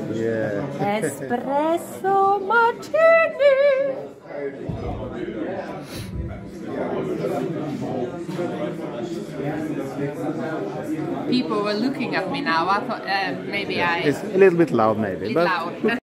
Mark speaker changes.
Speaker 1: Yeah. Espresso martini.
Speaker 2: People were looking at me now. I thought maybe
Speaker 1: It's a little bit loud, maybe.
Speaker 2: Loud.